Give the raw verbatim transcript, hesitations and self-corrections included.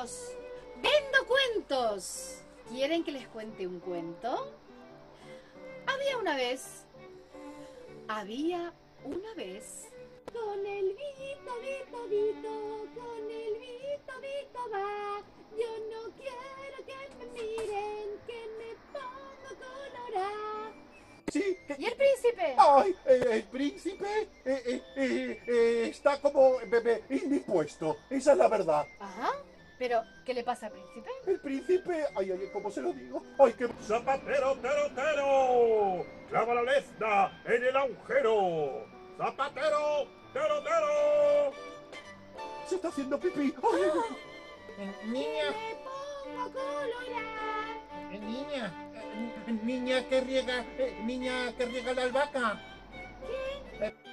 cuentos. Vendo cuentos. ¿Quieren que les cuente un cuento? Había una vez. Había una vez. Con el Vito, Vito, Vito, con el Vito, Vito va. Yo no quiero que me miren, que me pongo colorada. Sí. ¿Y el príncipe? ¡Ay! eh, el príncipe eh, eh, eh, eh, está como bebé indispuesto. Esa es la verdad. Ajá. Pero, ¿qué le pasa al príncipe? El príncipe... Ay, ay, ¿cómo se lo digo? ¡Ay, qué... ¡Zapatero, tero, tero! ¡Clava la lezna en el agujero! ¡Zapatero, tero, tero! Se está haciendo pipí! ¡Ay, ay, ay! Eh, Niña, Me pongo colorada. eh, niña, eh, niña que riega, eh, niña que riega la albahaca. ¿Qué? Eh,